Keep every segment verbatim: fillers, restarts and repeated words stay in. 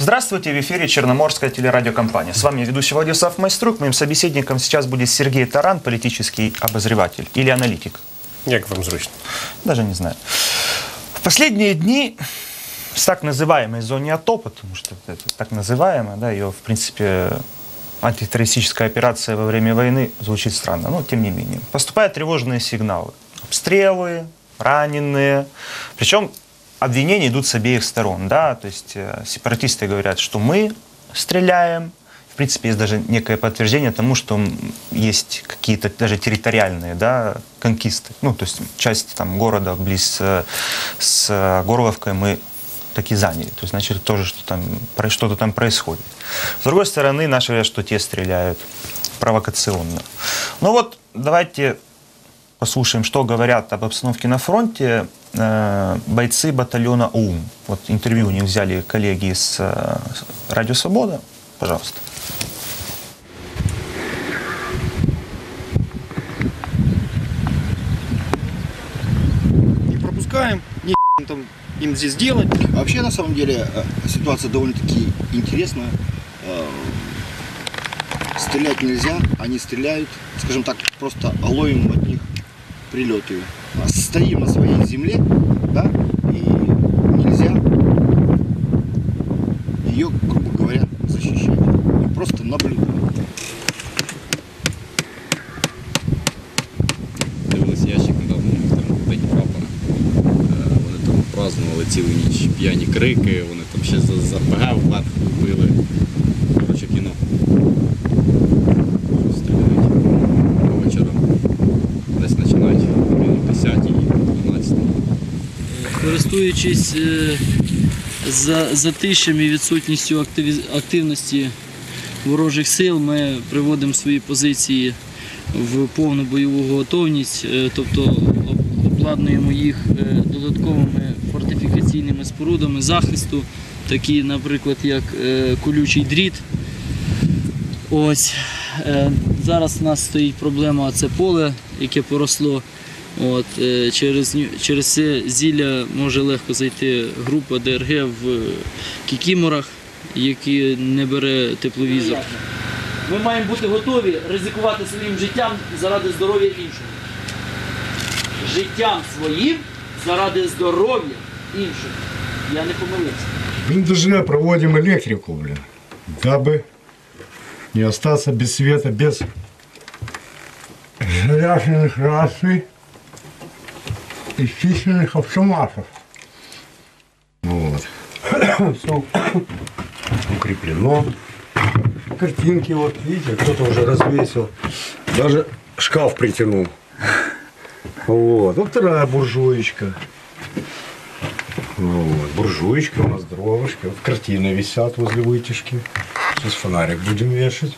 Здравствуйте, в эфире Черноморская телерадиокомпания. С вами ведущий Владислав Майструк. Моим собеседником сейчас будет Сергей Таран, политический обозреватель или аналитик. Як вам зручно? Даже не знаю. В последние дни с так называемой зоне АТО, потому что это так называемая, да, ее, в принципе, антитеррористическая операция во время войны звучит странно, но тем не менее. Поступают тревожные сигналы. Обстрелы, раненые. Причем обвинения идут с обеих сторон, да, то есть э, сепаратисты говорят, что мы стреляем. В принципе, есть даже некое подтверждение тому, что есть какие-то даже территориальные, да, конкисты. Ну, то есть часть там города близ э, с Горловкой мы таки заняли. То есть, значит, тоже что там, что-то там происходит. С другой стороны, наши говорят, что те стреляют провокационно. Ну вот, давайте послушаем, что говорят об обстановке на фронте э, бойцы батальона ОУН. Вот интервью у них взяли коллеги с э, Радио Свобода. Пожалуйста. Не пропускаем, не там им здесь делать. Вообще, на самом деле, ситуация довольно-таки интересная. Стрелять нельзя, они стреляют. Скажем так, просто ловим от них прилеты. Стоим на своей земле, да, и нельзя ее, грубо говоря, защищать. Мы просто наблюдаем. Дивилися ящик недавно, там бить прапора. Вони там празднували цілу ніч, п'яні крики, вони там ще за, за РПГ в лед били. Коротше, кіно. Стріляють. Вечором десь починають о десятій, дванадцятій. Користуючись е, за, затишем і відсутністю активі, активності ворожих сил, ми приводимо свої позиції в повну бойову готовність, е, тобто обладнуємо їх е, додатковими фортифікаційними спорудами захисту, такі, наприклад, як е, колючий дріт. Ось. Е, зараз у нас стоїть проблема, це поле, яке поросло. От, е, через, через це зілля може легко зайти група ДРГ в кікіморах, які не бере тепловізор. Ми маємо бути готові ризикувати своїм життям заради здоров'я іншого. Життям своїм заради здоров'я іншого. Я не помилився. В НДЖ проводим электрику, блин, дабы не остаться без света, без заряженных раций и численных автоматов. Вот. Все укреплено. Картинки, вот видите, кто-то уже развесил. Даже шкаф притянул. Вот. Вот вторая буржуечка. Вот. Буржуечка у нас, дровышки. Вот картины висят возле вытяжки. Сейчас фонарик будем вешать.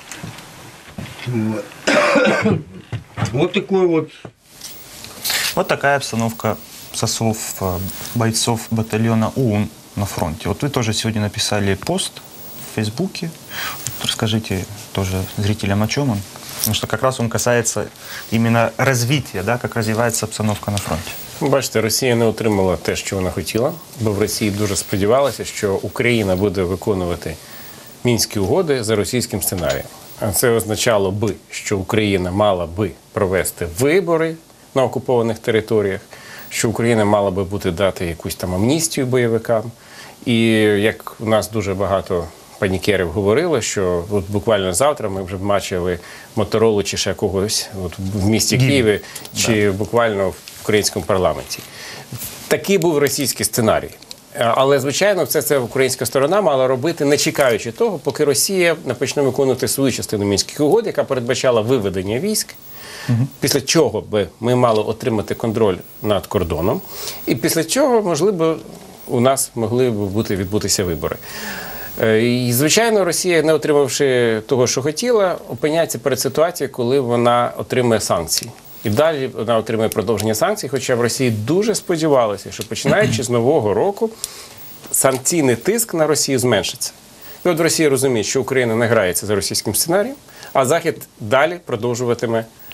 Вот. Вот такой вот. Вот такая обстановка со слов бойцов батальона ОУН на фронте. Вот вы тоже сегодня написали пост в Фейсбуке. Вот расскажите тоже зрителям, о чем он. Потому что как раз он касается именно развития, да, как развивается обстановка на фронте. Бачите, Росія не отримала те, що вона хотіла, бо в Росії дуже сподівалася, що Україна буде виконувати Мінські угоди за російським сценарієм. А це означало би, що Україна мала би провести вибори на окупованих територіях, що Україна мала би бути дати якусь там амністію бойовикам. І як у нас дуже багато панікерів говорили, що от буквально завтра ми вже бачили Моторолу чи ще когось от в місті Києві, чи да. буквально в українському парламенті. Такий був російський сценарій. Але, звичайно, все це українська сторона мала робити, не чекаючи того, поки Росія не почне виконувати свою частину Мінських угод, яка передбачала виведення військ, угу. після чого би ми мали отримати контроль над кордоном, і після чого, можливо, у нас могли б бути, відбутися вибори. І, звичайно, Росія, не отримавши того, що хотіла, опиняється перед ситуацією, коли вона отримує санкції. І далі вона отримує продовження санкцій, хоча в Росії дуже сподівалися, що починаючи з нового року санкційний тиск на Росію зменшиться. І от Росія розуміє, що Україна не грається за російським сценарієм, а Захід далі продовжуватиме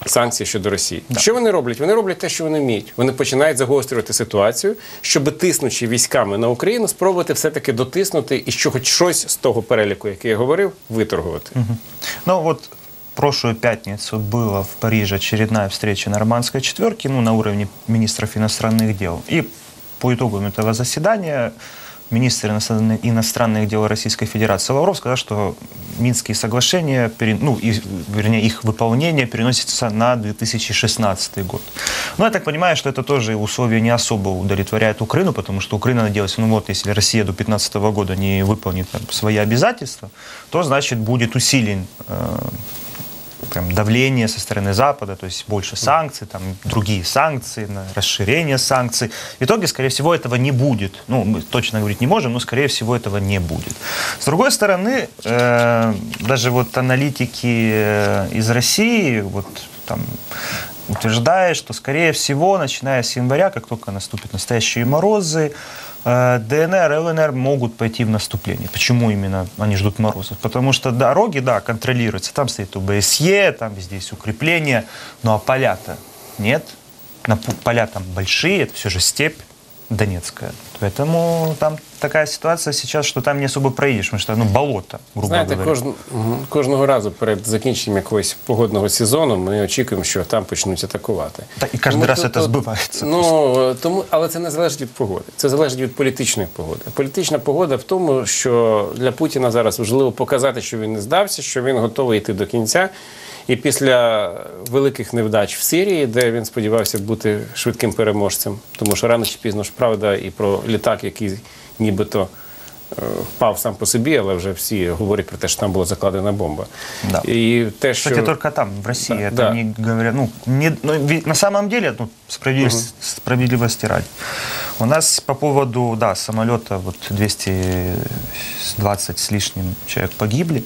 санкції щодо Росії. Що вони роблять? Вони роблять те, що вони вміють. Вони починають загострювати ситуацію, щоб, тиснучи військами на Україну, спробувати все-таки дотиснути і що хоч щось з того переліку, який я говорив, виторгувати. Угу. Ну вот в прошлую пятницу была в Париже очередная встреча нормандской четверки, ну, на уровне министров иностранных дел. И по итогам этого заседания министр иностранных дел Российской Федерации Лавров сказал, что Минские соглашения, ну, и, вернее, их выполнение переносится на две тысячи шестнадцатый год. Но я так понимаю, что это тоже условия не особо удовлетворяют Украину, потому что Украина надеялась, ну вот, если Россия до две тысячи пятнадцатого года не выполнит там свои обязательства, то, значит, будет усилен э, прям давление со стороны Запада, то есть больше санкций, там, другие санкции, расширение санкций. В итоге, скорее всего, этого не будет. Ну, мы точно говорить не можем, но, скорее всего, этого не будет. С другой стороны, э, даже вот аналитики э, из России вот, там, утверждают, что, скорее всего, начиная с января, как только наступят настоящие морозы, ДНР, ЛНР могут пойти в наступление. Почему именно они ждут морозов? Потому что дороги, да, контролируются. Там стоит ОБСЕ, там везде есть укрепления. Ну а поля-то нет. Поля там большие, это все же степь Донецкая. Поэтому там така ситуація зараз, що там не особо проїдеш, тому що ну, болото, грубо Знаєте, говоря. кожн, кожного разу перед закінченням якогось погодного сезону ми очікуємо, що там почнуть атакувати. Так, і кожен Тому раз то- це то- збивається. Ну, тому, але це не залежить від погоди. Це залежить від політичної погоди. Політична погода в тому, що для Путіна зараз важливо показати, що він не здався, що він готовий йти до кінця. І після великих невдач в Сирії, де він сподівався бути швидким переможцем, тому що рано чи пізно ж правда і про літак, який нібито е, впав сам по собі, але вже всі говорять про те, що там була закладена бомба. Да. І те, що... Кстати, только там, в России, Да, это да. не говорят, ну, не, ну, ведь на самом деле, ну, справедливости, справедливости ради, у нас по поводу, да, самолета, вот двести двадцать с лишним человек погибли,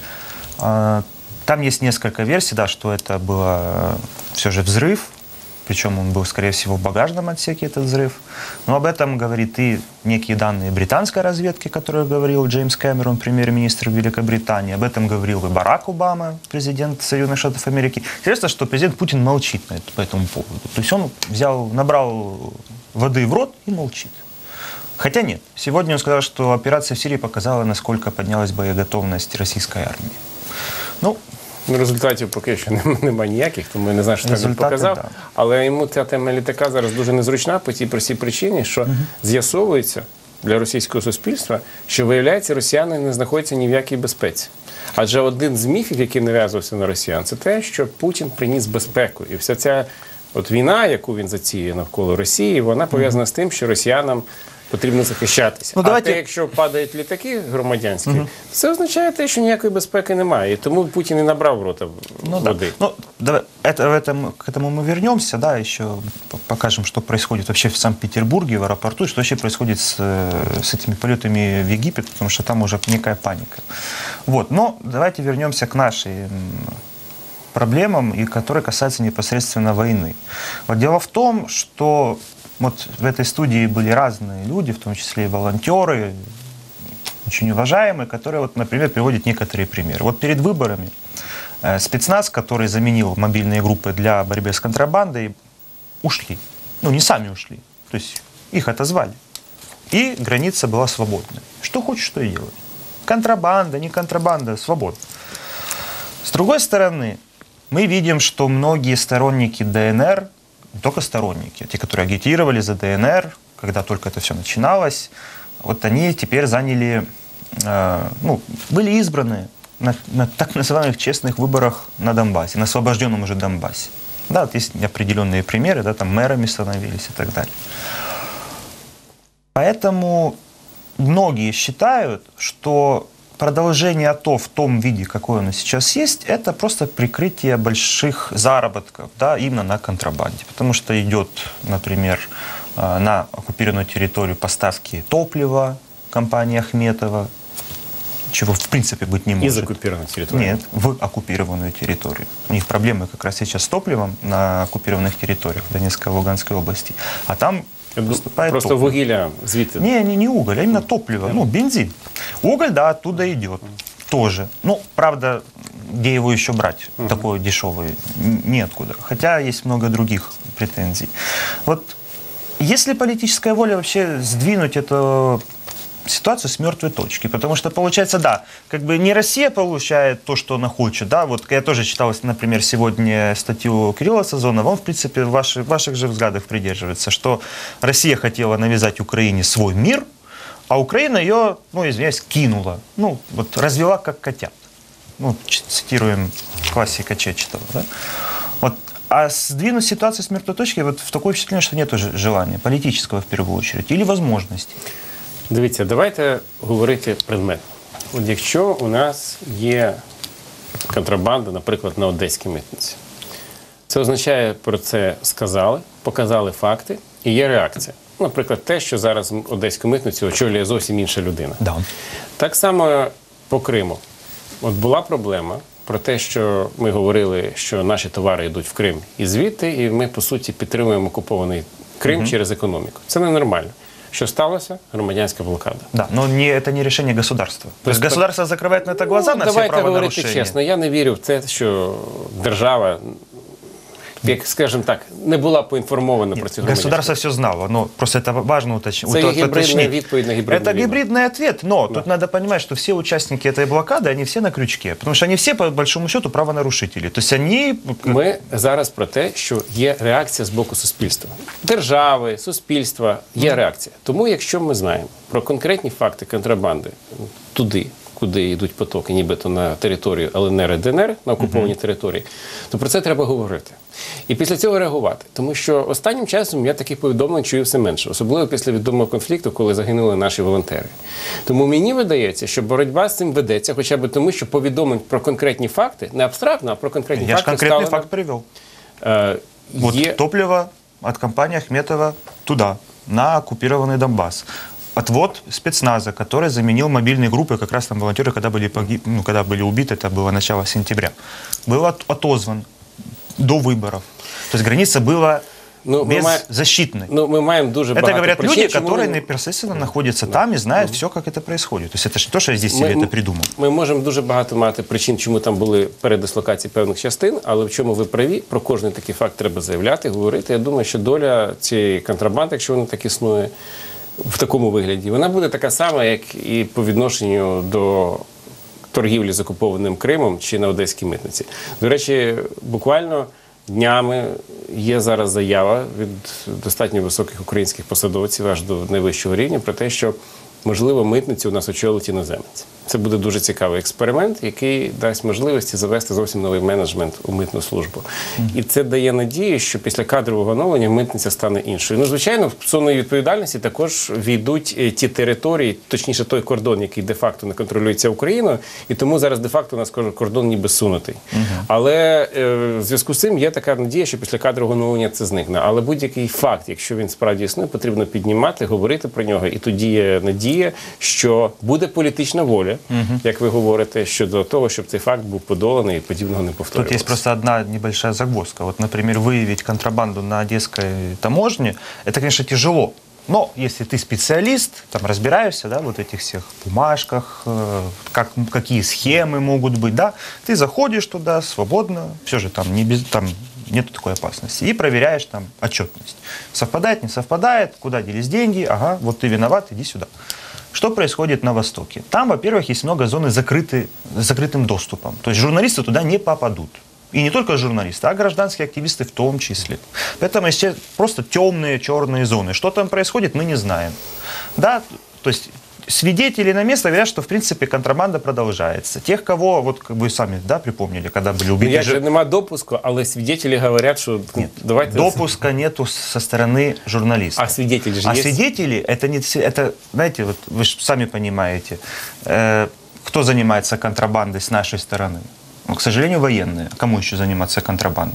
а, там есть несколько версий, да, что это было все же взрыв, причем он был, скорее всего, в багажном отсеке, этот взрыв. Но об этом говорит и некие данные британской разведки, которые говорил Джеймс Кэмерон, премьер-министр Великобритании. Об этом говорил и Барак Обама, президент Соединенных Штатов Америки. Интересно, что президент Путин молчит на это, по этому поводу. То есть он взял, набрал воды в рот и молчит. Хотя нет. Сегодня он сказал, что операция в Сирии показала, насколько поднялась боеготовность российской армии. Ну, Ну, результатів поки що нем- немає ніяких, тому я не знаю, що там він Результати, показав. да. Але йому ця тема літака зараз дуже незручна по тій простій причині, що з'ясовується для російського суспільства, що, виявляється, росіяни не знаходяться ні в якій безпеці. Адже один з міфів, який нав'язувався на росіян, це те, що Путін приніс безпеку. І вся ця от війна, яку він затіює навколо Росії, вона пов'язана з тим, що росіянам потрібно захищатися. Ну, а давайте- те, якщо падають літаки громадянські, це означає те, що ніякої безпеки немає. І тому Путін і набрав в рота Ну да. води. Ну, давай, это, в этом, к этому мы вернемся, да, еще п- покажем, что происходит вообще в Санкт-Петербурге, в аэропорту, и что вообще происходит с, э, с этими полетами в Египет, потому что там уже некая паника. Вот, но давайте вернемся к нашей м, проблемам, и которые касаются непосредственно войны. Вот дело в том, что вот в этой студии были разные люди, в том числе и волонтеры, очень уважаемые, которые, вот, например, приводят некоторые примеры. Вот перед выборами э, спецназ, который заменил мобильные группы для борьбы с контрабандой, ушли. Ну, не сами ушли. То есть их отозвали. И граница была свободной. Что хочешь, то и делай. Контрабанда, не контрабанда, свобода. С другой стороны, мы видим, что многие сторонники ДНР, не только сторонники, а те, которые агитировали за ДНР, когда только это все начиналось, вот они теперь заняли, э, ну, были избраны на, на так называемых честных выборах на Донбассе, на освобожденном уже Донбассе. Да, вот есть определенные примеры, да, там мэрами становились и так далее. Поэтому многие считают, что продолжение АТО в том виде, какое оно сейчас есть, это просто прикрытие больших заработков, да, именно на контрабанде. Потому что идет, например, на оккупированную территорию поставки топлива компании Ахметова, чего в принципе быть не может. Из оккупированной территории? Нет, в оккупированную территорию. У них проблемы как раз сейчас с топливом на оккупированных территориях Донецкой и Луганской области. А там поступает Просто топливо. вугілля звідти? Не, не, не уголь, а именно топливо, ну, бензин. Уголь, да, оттуда идет тоже. Ну, правда, где его еще брать, Угу. такой дешевый, н- неоткуда. Хотя есть много других претензий. Вот если политическая воля вообще сдвинуть эту ситуацию с мертвой точки, потому что получается, да, как бы не Россия получает то, что она хочет, да, вот я тоже читал, например, сегодня статью Кирилла Сазонова, он, в принципе, в ваших, ваших же взглядах придерживается, что Россия хотела навязать Украине свой мир, а Украина ее, ну, извиняюсь, кинула, ну, вот развела как котят. Ну, ч- цитируем классика Чечетова, да. Вот. А сдвинуть ситуацию с мертвой точки, вот в такое впечатление, что нет уже желания, политического в первую очередь, или возможностей. Дивіться, давайте говорити предметно. От якщо у нас є контрабанда, наприклад, на одеській митниці, це означає, про це сказали, показали факти і є реакція. Наприклад, те, що зараз одеську митницю очолює зовсім інша людина. Да. Так само по Криму. От була проблема про те, що ми говорили, що наші товари йдуть в Крим і звідти, і ми, по суті, підтримуємо окупований Крим угу. через економіку. Це ненормально. Що сталося? Громадянська блокада. Да, но не, это не решение государства. То есть государство закрывает на это глаза, ну, на все давайте правонарушения. говорити чесно, я не вірю в те, що держава, як, скажімо так, не була поінформована Нет, про ці государство все знало, но просто это важно уточ... Це є уточнить. гібридна відповідь на гібридну Это війну. гибридный ответ, но Да. тут надо понимать, что все участники этой блокады, они все на крючке, потому что они все, по большому счету, правонарушители. То есть они... Ми зараз про те, що є реакція з боку суспільства. Держави, суспільства, є реакція. Тому якщо ми знаємо про конкретні факти контрабанди туди, куди йдуть потоки, нібито на територію ЛНР і ДНР, на окуповані uh-huh. території, то про це треба говорити. І після цього реагувати. Тому що останнім часом я таких повідомлень чую все менше. Особливо після відомого конфлікту, коли загинули наші волонтери. Тому мені видається, що боротьба з цим ведеться, хоча б тому, що повідомлень про конкретні факти, не абстрактно, а про конкретні Я факти же конкретный стало... факт привел. Е, Вот є... топливо от компании Ахметова туда, на оккупированный Донбасс. Отвод спецназа, который заменил мобильные группы, как раз там волонтеры, когда были, погиб... ну, когда были убиты, это было начало сентября, был от... отозван до выборов. То есть граница была ну, беззащитной. Ну, мы маем дуже это говорят причин, люди, которые непосредственно mm. находятся mm. там и знают mm. все, как это происходит. То есть это же то, что я здесь ми, себе это придумал. Ми можемо дуже багато мати причин, чому там були передислокації певних частин, але в чому ви праві, про кожний такий факт треба заявляти, говорити. Я думаю, що доля цієї контрабанди, якщо вона так існує, в такому вигляді, вона буде така сама, як і по відношенню до торгівлі з окупованим Кримом чи на одеській митниці. До речі, буквально днями є зараз заява від достатньо високих українських посадовців аж до найвищого рівня про те, що, можливо, митницю у нас очолить іноземець. Це буде дуже цікавий експеримент, який дасть можливості завести зовсім новий менеджмент у митну службу. Mm. І це дає надію, що після кадрового оновлення митниця стане іншою. Ну, звичайно, в зону відповідальності також війдуть ті території, точніше той кордон, який де-факто не контролюється Україною, і тому зараз де-факто у нас кордон ніби сунутий. Mm-hmm. Але е, в зв'язку з цим є така надія, що після кадрового оновлення це зникне. Але будь-який факт, якщо він справді існує, потрібно піднімати, говорити про нього, і тоді є надія, що буде політична воля, угу. як ви говорите, щодо того, щоб цей факт був подоланий і подібного не повторювалося. Тут есть просто одна небольшая загвоздка. Вот, например, выявить контрабанду на одесской таможне, это, конечно, тяжело. Но если ты специалист, там разбираешься, да, вот этих всех бумажках, э, как, какие схемы могут быть, да, ты заходишь туда свободно, все же там, не без, там нет такой опасности, и проверяешь там отчетность. Совпадает, не совпадает, куда делись деньги, ага, вот ты виноват, иди сюда. Что происходит на Востоке? Там, во-первых, есть много зон закрыты, с закрытым доступом. То есть журналисты туда не попадут. И не только журналисты, а гражданские активисты в том числе. Поэтому есть просто темные, черные зоны. Что там происходит, мы не знаем. Да, то есть свидетели на место говорят, что в принципе контрабанда продолжается. Тех, кого, вот как вы сами, да, припомнили, когда были убиты... Я же нема допуску, але свидетели говорят, что... Нет, давайте... допуска нету со стороны журналистов. А свидетели же а есть? А свидетели, это, не, это, знаете, вот вы же сами понимаете, э, кто занимается контрабандой с нашей стороны? Ну, к сожалению, военные. Кому еще заниматься контрабандой?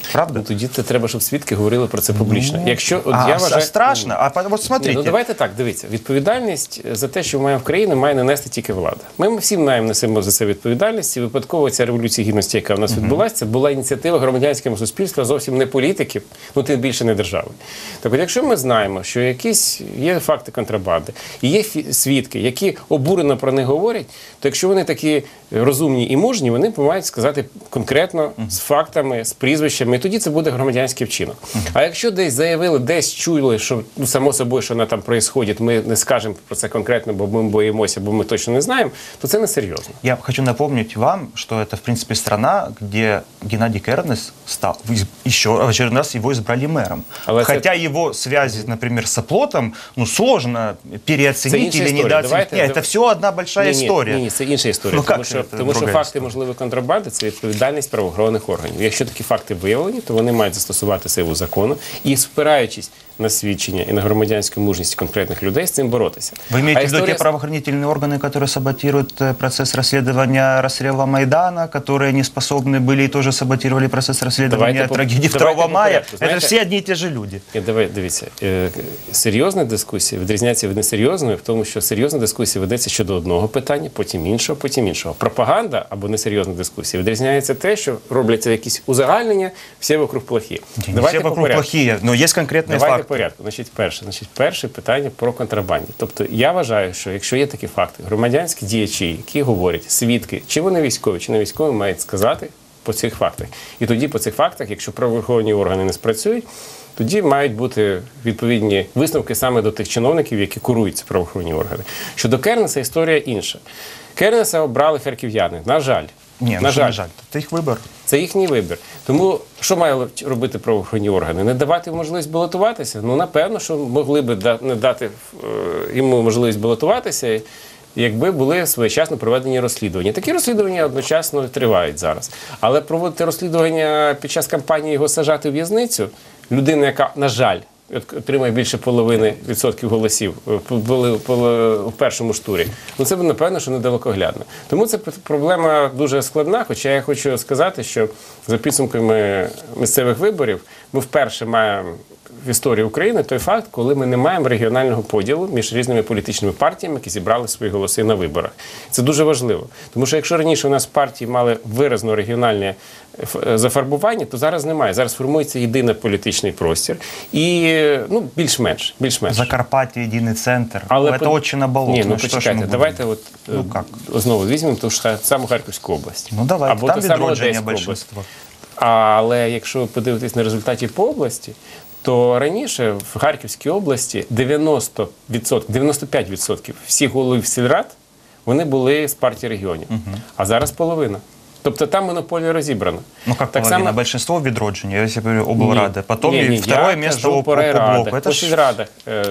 Правда? Ну, тоді це треба, щоб свідки говорили про це публічно. Якщо, от, а, я а вважаю, страшно? А от Ні, смотрите. ну давайте так, дивіться. Відповідальність за те, що ми маємо в країні, має не нести тільки влада. Ми всі маємо несемо за це відповідальність. І випадково ця революція гідності, яка в нас відбулася, це була ініціатива громадянського суспільства, зовсім не політиків, ну тим більше не держави. Так от, якщо ми знаємо, що якісь є факти контрабанди, і є свідки, які обурено про них говорять, то якщо вони такі розумні і мужні, вони мають сказати конкретно з фактами, з прізвищами, і тоді це буде громадянський вчинок. А якщо десь заявили, десь чули, що ну, само собою, що на там происходит, ми не скажемо про це конкретно, бо ми боїмося, бо ми точно не знаємо, то це не серйозно. Я хочу напомнить вам, что это, в принципе, страна, где Геннадий Кернес стал, еще в очередной раз его избрали мэром. Але Хотя це... его связи, например, с оплотом, ну, сложно переоценить или історія. недооценить. Давайте... Нет, это все одна большая ні, ні, история. Ні, ні, це інша історія. Ну, тому як що, це? тому що Друга факти історія. можливої контрабанди – це відповідальність правоохоронних органів. Якщо такі факти виявлені, то вони мають застосувати силу закону і, спираючись на свідчення і на громадянську мужність конкретних людей, з цим боротися. Вы имеете А в виду те історія... правоохранительные органы, которые саботируют э, процесс расследования расстрела Майдана, которые не способны были и тоже саботировали процесс расследования Давайте по- трагедии давайте второго по мая? порядку. Это Знаете- все одни и те же люди. І давай, дивіться, е, серйозна дискусія відрізняється від несерйозної в тому, що серйозна дискусія ведеться щодо одного питання, потім іншого, потім іншого. Пропаганда або несерйозна дискусія відрізняється те, що робляться якісь узагальнення, всі вокруг плохі. Не все по вокруг порядку. плохие, но есть конкретные Давайте факты. по порядку. Значить, перше, значить, перше питання про контрабанді. Тобто я вважаю, що якщо є такі факти, громадянські діячі, які говорять, свідки, чи вони військові, чи не військові, мають сказати по цих фактах. І тоді по цих фактах, якщо правоохоронні органи не спрацюють, тоді мають бути відповідні висновки саме до тих чиновників, які курують ці правоохоронні органи. Щодо Кернеса історія інша. Кернеса обрали харків'яни. На жаль. Ні, на ну, жаль. на жаль, це їх вибір. Це їхній вибір. Тому що мають робити правоохоронні органи? Не давати йому можливість балотуватися? Ну, напевно, що могли б да- не дати е, йому можливість балотуватися, якби були своєчасно проведені розслідування. Такі розслідування одночасно тривають зараз. Але проводити розслідування під час кампанії його сажати в в'язницю, людина, яка, на жаль, отримає більше половини відсотків голосів були в першому ж турі, ну це, напевно, що недалекоглядно. Тому це проблема дуже складна, хоча я хочу сказати, що за підсумками місцевих виборів ми вперше маємо в історії України той факт, коли ми не маємо регіонального поділу між різними політичними партіями, які зібрали свої голоси на виборах. Це дуже важливо. Тому що якщо раніше у нас партії мали виразно регіональне зафарбування, то зараз немає. Зараз формується єдиний політичний простір. І, ну, більш-менш. більш-менш. Закарпаття, єдиний центр. Але це по... отчина болот. Ні, ну, ну що ж почекайте, ми давайте от, Ну, як? знову візьмемо ту ж саму Харківську область. Ну давайте, Або там ту саму відродження Одеську область. більшинство. Але якщо ви подивитесь на результаті по області, то раніше в Харківській області дев'яносто відсотків, дев'яносто п'ять відсотків всіх голів сільрад, вони були з партії регіонів. Угу. А зараз половина. Тобто там монополія розібрана. Ну как так половина? само... Большинство відродження, я говорю облрады. Потом ні, ні, второе я место кажу по, по по райрадах, блоку. по ж... сільрадах. Е, е,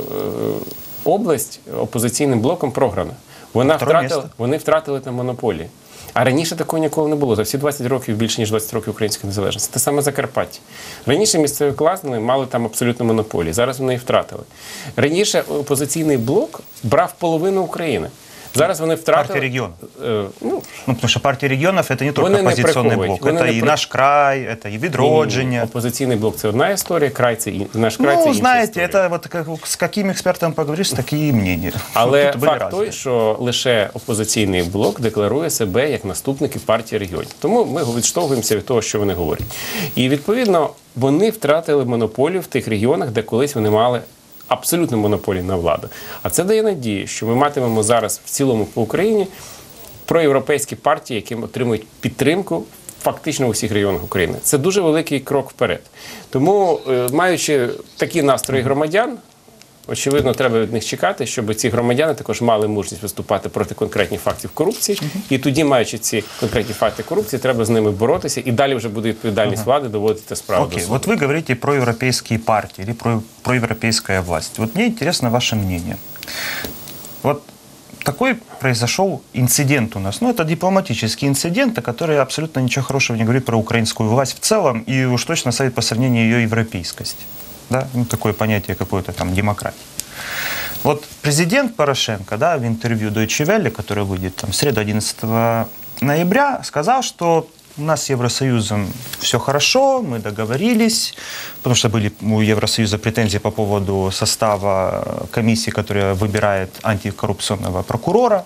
область опозиційним блоком програна. Вона втратила, вони втратили там монополії. А раніше такого ніколи не було. За всі двадцять років, більше ніж двадцять років української незалежності. Те саме Закарпаття. Раніше місцеві класи мали там абсолютно монополії. Зараз вони їх втратили. Раніше опозиційний блок брав половину України. Зараз вони втратили... Партия регионов. Е, ну, ну, потому что партия регионов это не только не оппозиционный блок. Это не и при... наш край, это и відродження. Опозиційний блок – це одна історія, край – це ін... наш край – це Ну, інша знаете, історія. это вот как, с каким экспертом поговоришь, такие мнения. Але Тут были факт разные. той, що лише опозиційний блок декларує себе як наступники партії регіонів. Тому ми відштовхуємося від того, що вони говорять. І, відповідно, вони втратили монополію в тих регіонах, де колись вони мали абсолютну монополію на владу. А це дає надію, що ми матимемо зараз в цілому по Україні проєвропейські партії, які отримують підтримку фактично у всіх регіонах України. Це дуже великий крок вперед. Тому, маючи такі настрої громадян, очевидно, треба від них чекати, щоб ці громадяни також мали мужність виступати проти конкретних фактів корупції. Uh-huh. І тоді, маючи ці конкретні факти корупції, треба з ними боротися. І далі вже буде відповідальність uh-huh. влади доводити справу Окей, до суду. вот вы говорите про европейские партии или про проевропейская власть. Вот мне интересно ваше мнение. Вот такой произошел инцидент у нас. Ну, это дипломатический инцидент, который абсолютно ничего хорошего не говорит про украинскую власть в целом, и уж точно ставит по сравнению ее европейскости. Да? Ну, такое понятие какое-то там демократии. Вот президент Порошенко, да, в интервью Deutsche Welle, которое выйдет там в среду одиннадцатого ноября, сказал, что у нас с Евросоюзом все хорошо, мы договорились, потому что были у Евросоюза претензии по поводу состава комиссии, которая выбирает антикоррупционного прокурора.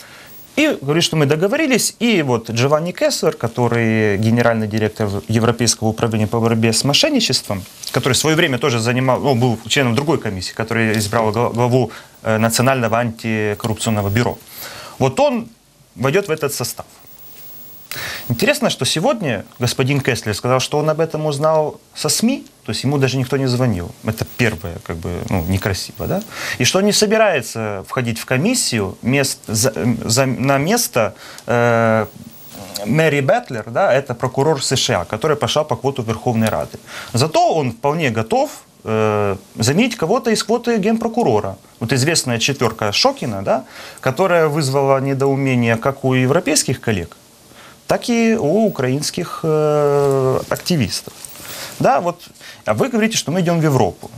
И говорит, что мы договорились, и вот Джованни Кеслер, который генеральный директор Европейского управления по борьбе с мошенничеством, который в свое время тоже занимал, ну, был членом другой комиссии, которая избрала главу Национального антикоррупционного бюро. Вот он войдет в этот состав. Интересно, что сегодня господин Кеслер сказал, что он об этом узнал со СМИ, то есть ему даже никто не звонил. Это первое, как бы, ну, некрасиво, да? И что он не собирается входить в комиссию мест, за, за, на место э, Мэри Бэтлер, да, это прокурор США, который пошел по квоту Верховной Рады. Зато он вполне готов э, заменить кого-то из квоты генпрокурора. Вот известная четверка Шокина, да, которая вызвала недоумение как у европейских коллег, так и у украинских э, активистов. Да, вот, а вы говорите, что мы идем в Европу.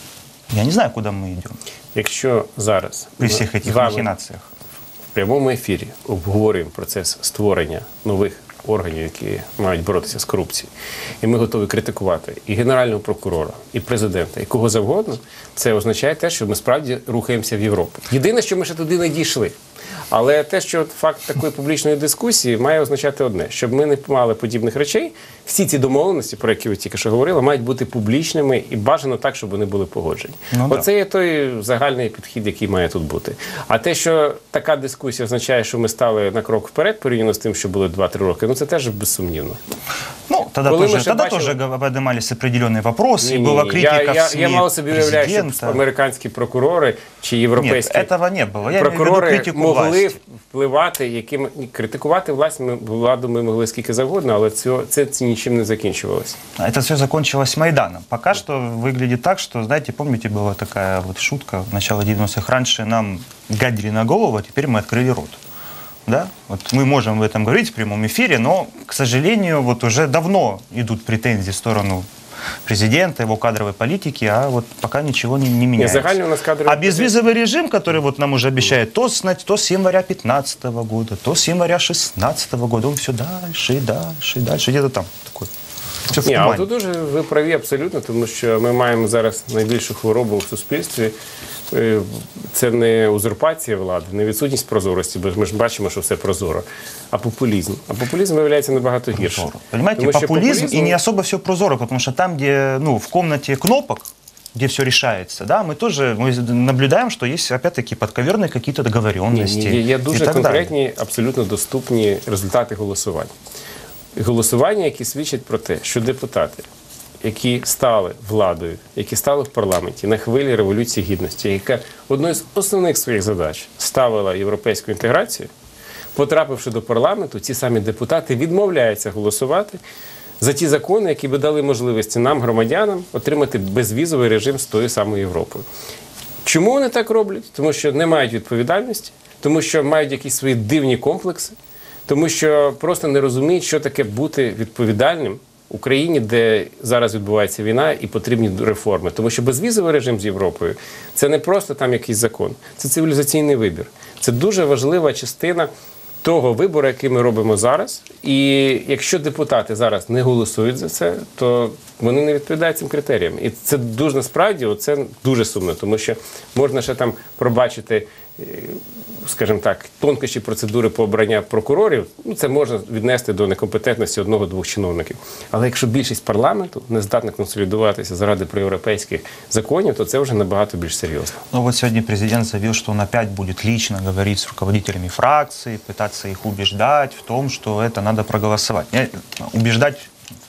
Я не знаю, куда мы идем. Якщо зараз при всіх ми этих з вами махінаціях в прямому ефірі обговорюємо процес створення нових органів, які мають боротися з корупцією, і ми готові критикувати і Генерального прокурора, і президента, і кого завгодно, це означає те, що ми справді рухаємося в Європу. Єдине, що ми ще туди не дійшли. Але те, що факт такої публічної дискусії має означати одне, щоб ми не мали подібних речей, всі ці домовленості, про які ви тільки що говорили, мають бути публічними і бажано так, щоб вони були погоджені. Ну, Оце да. є той загальний підхід, який має тут бути. А те, що така дискусія означає, що ми стали на крок вперед порівняно з тим, що були два-три роки, ну це теж безсумнівно. Ну, тогда Коли тоже, ми ще тогда бачили- тоже поднимались определенные вопросы, и Ні-ні-ні. была критика я, я, в СМИ я мало собі уявляю, що президента. американські прокурори чи європейські Нет, этого не было. Я имею в виду прокурори критику могли власти. впливати, яким критикувати власне владу ми могли скільки завгодно, але це, це, це нічим не закінчувалося. Это все закончилось Майданом. Пока что выглядит так, что, знаете, помните, была такая вот шутка в начале девяностых. Раньше нам гадили на голову, а теперь мы открыли рот. Да? Вот мы можем об этом говорить в прямом эфире, но, к сожалению, вот уже давно идут претензии в сторону президента, его кадровой политики, а вот пока ничего не, не меняется. загально у нас кадровый А безвизовый режим, который вот нам уже обещают, то с, то с января пятнадцатого года, то с января шестнадцатого года, он все дальше и дальше и дальше, где-то там такой. Все в Ні, а тумане. тут дуже ви праві абсолютно, тому що ми маємо зараз найбільшу хворобу в суспільстві. Е, Це не узурпація влади, не відсутність прозорості, бо ми ж бачимо, що все прозоро, а популізм. А популізм виявляється набагато гірше. Понимаете, Тому що популизм, популізм- и не особо все прозоро, потому что там, где, ну, в комнате кнопок, где все решается, да, мы тоже мы наблюдаем, что есть, опять-таки, подковерные какие-то Ні, договоренности. ні, є и дуже так конкретні, абсолютно доступні результати голосування. Голосування, які свідчать про те, що депутати, які стали владою, які стали в парламенті на хвилі Революції Гідності, яка одною з основних своїх задач ставила європейську інтеграцію, потрапивши до парламенту, ці самі депутати відмовляються голосувати за ті закони, які би дали можливості нам, громадянам, отримати безвізовий режим з тою самою Європою. Чому вони так роблять? Тому що не мають відповідальності, тому що мають якісь свої дивні комплекси, тому що просто не розуміють, що таке бути відповідальним в Україні, де зараз відбувається війна і потрібні реформи. Тому що безвізовий режим з Європою – це не просто там якийсь закон, це цивілізаційний вибір. Це дуже важлива частина того вибору, який ми робимо зараз. І якщо депутати зараз не голосують за це, то вони не відповідають цим критеріям. І це дуже насправді, це дуже сумно, тому що можна ще там пробачити, скажімо так, тонкощі процедури по обрання прокурорів, ну, це можна віднести до некомпетентності одного-двох чиновників. Але якщо більшість парламенту не здатна консолідуватися заради проєвропейських законів, то це вже набагато більш серйозно. Ну вот сегодня президент заявил, что он опять будет лично говорить с руководителями фракций, пытаться их убеждать в том, что это надо проголосовать. Не, убеждать,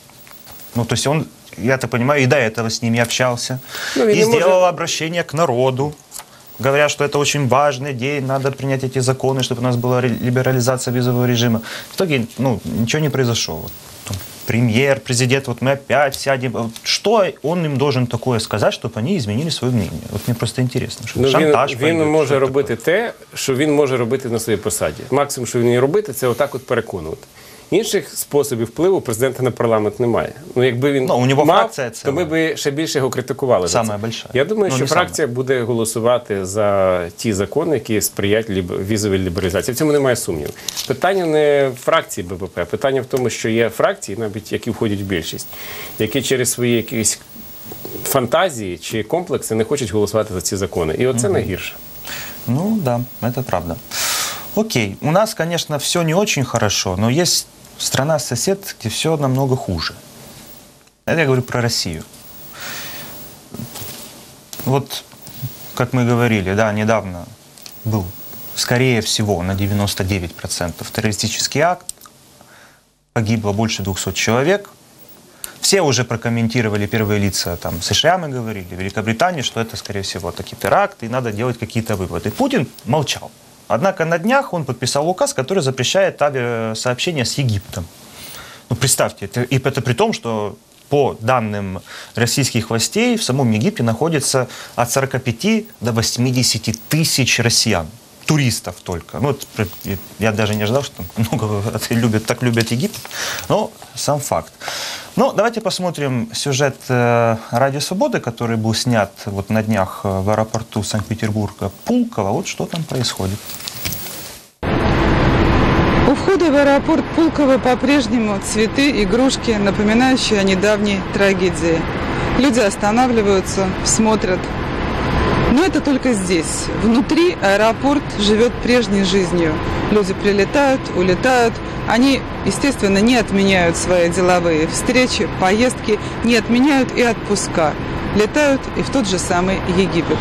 ну то есть он, я так понимаю, и до этого с ними общался, Ну, и видимо, сделал может- обращение к народу, говоря, что это очень важный день, надо принять эти законы, чтобы у нас была ре- либерализация визового режима. В итоге, ну, ничего не произошло. Вот, там, премьер, президент, вот мы опять сядем. Вот что он им должен такое сказать, чтобы они изменили свое мнение? Вот мне просто интересно. Что Ну, шантаж він, пойдет, він може что робити те, що він може робити на своїй посаді. Максимум, що він має робити, це отак от переконувати. Інших способів впливу президента на парламент немає. Ну, якби він Ну, у нього мав, фракція то ми ціла. б ще більше його критикували. за Саме це. большая. Я думаю, Ну, що не фракція буде голосувати за ті закони, які сприяють ліб- візовій лібералізації. В цьому немає сумніву. Питання не в фракції БПП, питання в тому, що є фракції, навіть які входять в більшість, які через свої якісь фантазії чи комплекси не хочуть голосувати за ці закони. І оце найгірше. Ну да, это правда. Окей, у нас, конечно, все не очень хорошо, но есть страна-сосед, где все намного хуже. Это я говорю про Россию. Вот, как мы говорили, да, недавно был, скорее всего, на девяносто девять процентов террористический акт, погибло больше двухсот человек. Все уже прокомментировали, первые лица, там, США мы говорили, Великобритании, что это, скорее всего, таки теракт, и надо делать какие-то выводы. Путин молчал. Однако на днях он подписал указ, который запрещает авиасообщение с Египтом. Ну, представьте, это, и это при том, что по данным российских властей в самом Египте находится от сорока пяти до восьмидесяти тысяч россиян. Туристов только. Ну, это, я даже не ожидал, что там много любят, так любят Египет, но сам факт. Ну, давайте посмотрим сюжет э, «Радио Свободы», который был снят вот на днях в аэропорту Санкт-Петербурга Пулково. Вот что там происходит. У входа в аэропорт Пулково по-прежнему цветы, игрушки, напоминающие о недавней трагедии. Люди останавливаются, смотрят. Но это только здесь. Внутри аэропорт живет прежней жизнью. Люди прилетают, улетают. Они, естественно, не отменяют свои деловые встречи, поездки, не отменяют и отпуска. Летают и в тот же самый Египет.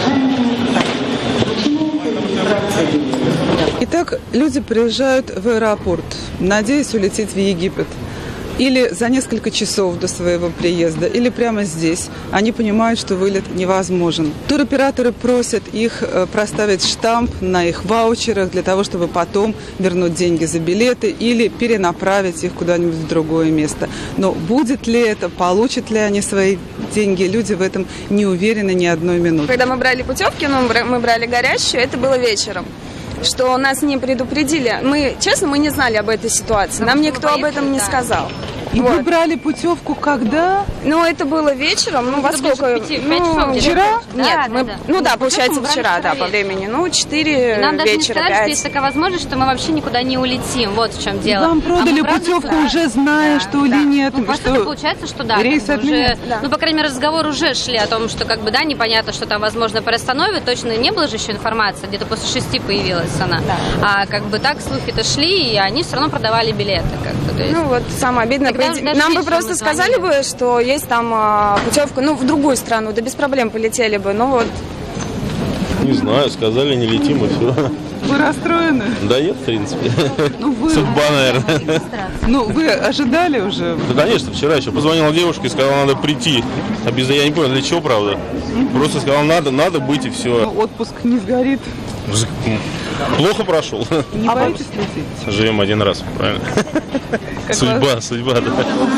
Итак, люди приезжают в аэропорт, надеясь улететь в Египет. Или за несколько часов до своего приезда, или прямо здесь. Они понимают, что вылет невозможен. Туроператоры просят их проставить штамп на их ваучерах для того, чтобы потом вернуть деньги за билеты или перенаправить их куда-нибудь в другое место. Но будет ли это, получат ли они свои деньги, люди в этом не уверены ни одной минуты. Когда мы брали путевки, ну, мы брали горящую, это было вечером. Что нас не предупредили. Мы, честно, мы не знали об этой ситуации. Нам никто об этом не сказал. И Вот. вы брали путевку когда? Ну, это было вечером, ну, во сколько? Ну, вчера? Нет, Да, мы, да, да. ну да, Нет, получается, путевку мы вчера, брали да, вчера по времени. Ну, четыре И нам даже не вечера, сказали, что пять. есть такая возможность, что мы вообще никуда не улетим. Вот в чем дело. Вам продали А мы, правда, путевку, да. уже зная, Да, что да. линии от... Ну, по что сути, получается, что да. рейс как бы уже, отменят. Да. ну, по крайней мере, разговоры уже шли о том, что, как бы, да, непонятно, что там, возможно, приостановят. Точно не было же еще информации. Где-то после шести появилась она. Да. А, как бы, так слухи-то шли, и они все равно продавали билеты. Как бы, то есть... Ну, вот самое обидное. Тогда Приди- даже Нам бы вечером просто мы сказали звонили. бы, что есть там а, путевка, ну, в другую страну, да без проблем полетели бы. Ну, вот. Не знаю, сказали, не летим и все. Вы расстроены? Да нет, в принципе. Ну, вы, Судьба, наверное. ну, вы ожидали уже? Да, конечно, вчера еще позвонила девушка и сказала, надо прийти. Обязательно, я не понял, для чего, правда. Просто сказала, надо, надо быть и Ну, все. отпуск не сгорит. Плохо прошел. Не боитесь лететь? Живем один раз, правильно? Как Судьба, судьба, да.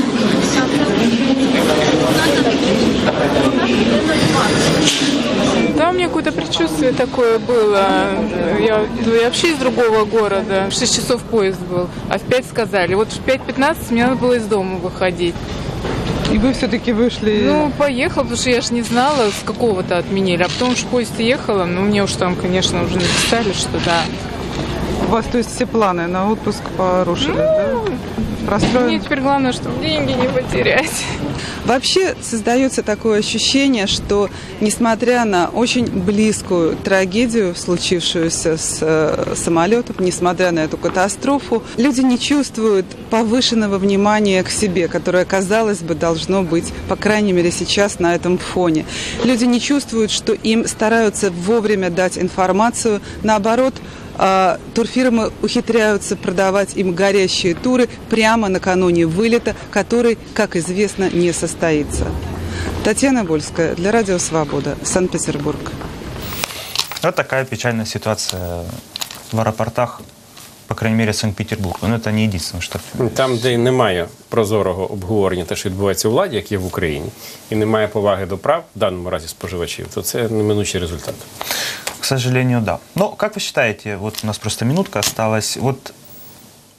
Да, у меня какое-то предчувствие такое было. Я, я вообще из другого города. В шесть часов поезд был, а в пять сказали. Вот в пять пятнадцать мне надо было из дома выходить. И вы все-таки вышли? Ну, поехала, потому что я же не знала, с какого-то отменили. А потом уж поезд ехала, ну, мне уж там, конечно, уже написали, что да. У вас, то есть, все планы на отпуск порушили, да? Расстроены? Мне теперь главное, чтобы деньги не потерять. Вообще создается такое ощущение, что несмотря на очень близкую трагедию, случившуюся с э, самолетом, несмотря на эту катастрофу, люди не чувствуют повышенного внимания к себе, которое, казалось бы, должно быть, по крайней мере, сейчас на этом фоне. Люди не чувствуют, что им стараются вовремя дать информацию, наоборот, а турфирмы ухитряются продавать им горящие туры прямо накануне вылета, который, как известно, не состоится. Татьяна Больская для Радио Свобода, Санкт-Петербург. Вот такая печальная ситуация в аэропортах, по крайней мере, Санкт-Петербурга. Но это не единственное, что... Там, де немає прозорого обговорення те, що відбувається у владі, як є в Україні, і немає поваги до прав, в даному разі споживачів, то це неминучий результат. К сожалению, да. Но как вы считаете, вот у нас просто минутка осталась, вот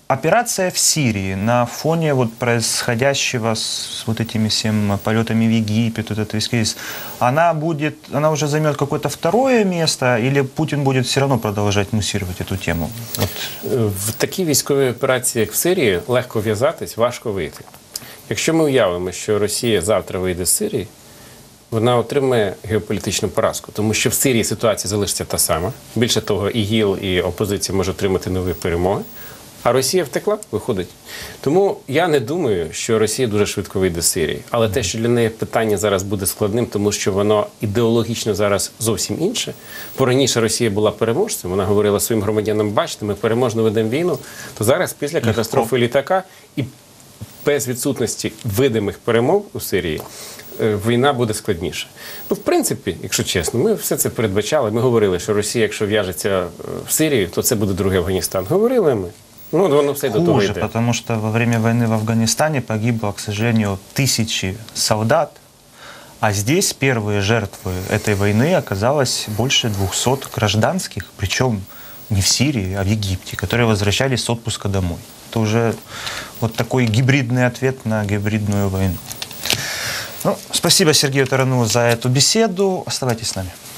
операция в Сирии на фоне вот происходящего с вот этими всеми полетами в Египет, вот этот весь кризис, она будет, она уже займет какое-то второе место, или Путин будет все равно продолжать муссировать эту тему? Вот. В такій військовій операції, як в Сирії, легко в'язатись, важко вийти. Якщо ми уявимо, що Росія завтра вийде з Сирії, вона отримає геополітичну поразку, тому що в Сирії ситуація залишиться та сама. Більше того, і ІГІЛ, і опозиція може отримати нові перемоги. А Росія втекла, виходить. Тому я не думаю, що Росія дуже швидко вийде з Сирії. Але те, що для неї питання зараз буде складним, тому що воно ідеологічно зараз зовсім інше. Бо раніше Росія була переможцем, вона говорила своїм громадянам, бачите, ми переможно ведемо війну, то зараз після катастрофи літака і без відсутності видимих перемог у Сирії війна буде складніша. Ну, в принципі, якщо чесно, ми все це передбачали. Ми говорили, що Росія, якщо в'яжеться в Сирію, то це буде другий Афганістан. Говорили ми. Ну, воно все до того Хуже, йде. потому что во время войны в Афганистане погибло, к сожалению, тысячи солдат, а здесь первые жертвы этой войны оказалось больше двухсот гражданских, причем не в Сирии, а в Египте, которые возвращались с отпуска домой. Это уже вот такой гибридный ответ на гибридную войну. Ну, спасибо Сергею Тарану за эту беседу. Оставайтесь с нами.